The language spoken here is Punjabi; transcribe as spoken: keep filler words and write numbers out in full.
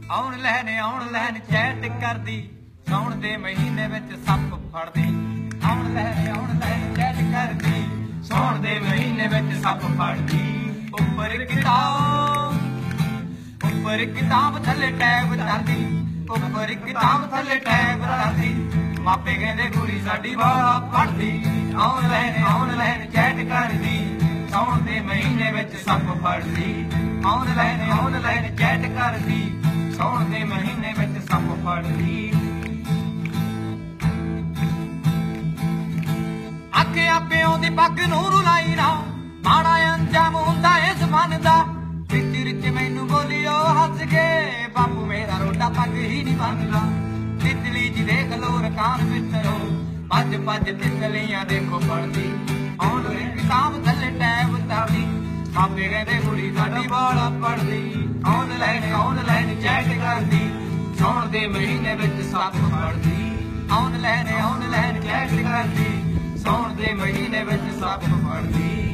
ਆਨਲਾਈਨ ਆਨਲਾਈਨ ਚੈਟ ਕਰਦੀ ਸੌਣ ਦੇ ਮਹੀਨੇ ਵਿੱਚ ਸੱਪ ਫੜਦੀ ਆਨਲਾਈਨ ਆਨਲਾਈਨ ਚੈਟ ਕਰਦੀ ਸੌਣ ਦੇ ਮਹੀਨੇ ਵਿੱਚ ਸੱਪ ਫੜਦੀ ਉੱਪਰ ਕਿਤਾਬ ਉੱਪਰ ਕਿਤਾਬ ਥੱਲੇ ਟੈਬ ਧਰਦੀ ਉੱਪਰ ਕਿਤਾਬ ਥੱਲੇ ਟੈਬ ਧਰਦੀ ਮਾਪੇ ਕਹਿੰਦੇ ਕੁੜੀ ਸਾਡੀ ਵਾਲਾ ਪੜਦੀ ਆਨਲਾਈਨ ਆਨਲਾਈਨ ਚੈਟ ਕਰਦੀ ਸੌਣ ਦੇ ਮਹੀਨੇ ਵਿੱਚ ਸੱਪ ਫੜਦੀ ਆਨਲਾਈਨ ਆਨਲਾਈਨ ਚੈਟ ਕਰਦੀ ਸੌਣ ਦੇ ਮਹੀਨੇ ਵਿੱਚ ਸੱਪ ਫੜਦੀ ਆਖਿਆ ਪਿਓ ਦੀ ਪੱਗ ਨੂੰ ਰੁਲਾਈ ਨਾ ਮਾੜਾ ਅੰਜਾਮ ਹੁੰਦਾ ਇਸ ਮਨ ਦਾ ਰਿਚ ਰਿਚ ਮੈਨੂੰ ਬੋਲਿਓ ਹੱਸ ਕੇ ਬਾਪੂ ਮੇਰਾ ਰੋਡਾ ਪੱਗ ਹੀ ਨਹੀਂ ਬੰਨਦਾ ਤਿਤਲੀ ਜੀ ਦੇਖ ਲੋ ਰਕਾਨ ਮਿੱਤਰੋ ਭੱਜ ਭੱਜ ਤਿਤਲੀਆਂ ਦੇਖੋ ਪੜਦੀ ਆਨਲਾਈਨ ਕਿਤਾਬ ਥੱਲੇ ਟੈਬ ਧਰਦੀ ਮਾਪੇ ਕਹਿੰਦੇ ਕੁੜੀ ਸਾਡੀ ਵਾਲਾ ਪੜਦੀ ਆਨਲਾਈਨ ਆਨਲਾਈਨ ਚੈਟ ਕਰਦੀ ਸੌਣ ਦੇ ਮਹੀਨੇ ਵਿੱਚ ਸੱਪ ਫੜਦੀ ਆਨਲਾਈਨ ਆਨਲਾਈਨ ਚੈਟ ਕਰਦੀ ਸੌਣ ਦੇ ਮਹੀਨੇ ਵਿੱਚ ਸੱਪ ਫੜਦੀ